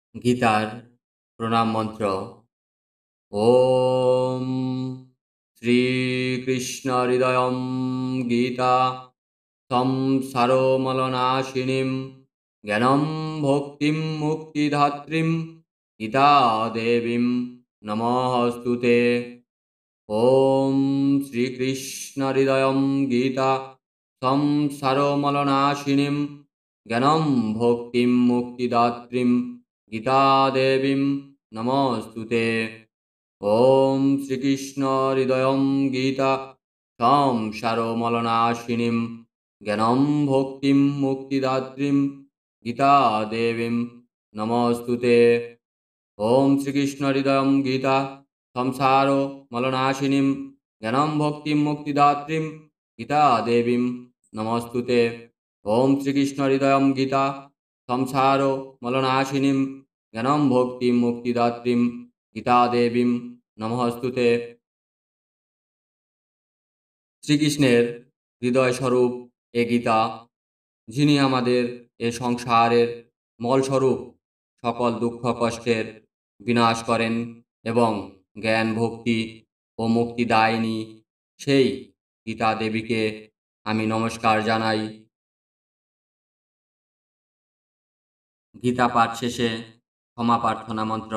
গীতার প্রণাম মন্ত্র। ওম শ্রীকৃষ্ণ হৃদয়ম গীতা সংসারমলনাশিনীম জ্ঞানম ভক্তিম মুক্তিধাত্রীম গীতা দেবীম নমস্তুতে। ওম শ্রীকৃষ্ণ হৃদয়ম গীতা সংসারমলনাশিনীম জ্ঞানম ভক্তিম মুক্তিদাত্রীম গীতা দেবীম নমস্তুতে। ওম শ্রীকৃষ্ণ হৃদয়ম গীতা সংসারমলনাশিনীম জ্ঞানম ভক্তিম মুক্তিদাত্রীম গীতা দেবীম নমস্তুতে। ওম শ্রীকৃষ্ণ হৃদয়ম গীতা সংসারমলনাশিনীম জ্ঞানম ভক্তিম মুক্তিদাত্রীম গীতা দেবীম নমস্তুতে। ওম শ্রীকৃষ্ণ হৃদয়ম গীতা সংসারমলনাশিনীম জ্ঞানম ভক্তিম মুক্তিদাত্রীম গীতা দেবীম নমস্তুতে। শ্রীকৃষ্ণের হৃদয় স্বরূপ এ গীতা, যিনি আমাদের এ সংসারের মলস্বরূপ সকল দুঃখ কষ্টের বিনাশ করেন এবং জ্ঞান ভক্তি ও মুক্তিদায়িনী সেই গীতা দেবীকে আমি নমস্কার জানাই। গীতা পাঠ শেষে ক্ষমা প্রার্থনা মন্ত্র।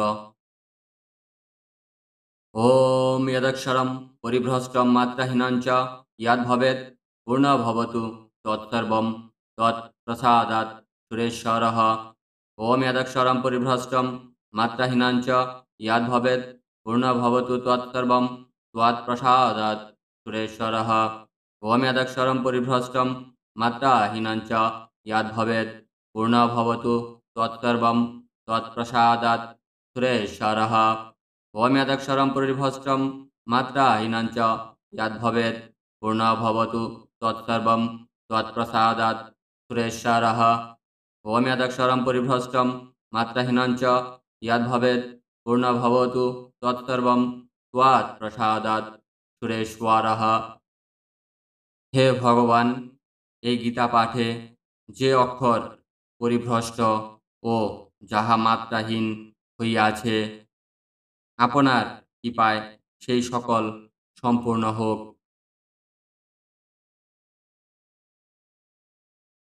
ওম যদক্ষরম পরিভ্রষ্টম মাত্রাহীনং চ যদ্ভবেৎ পূর্ণভবতু তৎসর্বং তৎপ্রসাদাৎ সুরেশ্বরः। ওম যদক্ষরম পরিভ্রষ্টম মাত্রাহীনং চ যদ্ভবেৎ পূর্ণভবতু তৎসর্বং त्वत्प्रसादात् सुरेश्वरः। ओम यदक्षरं परिभ्रष्टं मात्राहीनं च यद्भवेत् पूर्णभवतु तत्सर्वं तत्प्रसादात् सुरेश्वरः। ओम यदक्षरं परिभ्रष्टं मात्राहीनं च यद्भवेत् पूर्णभवतु तत्सर्वं तत्प्रसादात् सुरेश्वरः। ओम यदक्षरं परिभ्रष्टं मात्राहीनं च यद्भवेत् पूर्णभवतु तत्सर्वं त्वत्प्रसादात् सुरेश्वरः। হে ভগবান, এই গীতা পাঠে যে অক্ষর পরিভ্রষ্ট ও যাহা মাত্রাহীন হইয়াছে, আপনার কৃপায় সেই সকল সম্পূর্ণ হোক।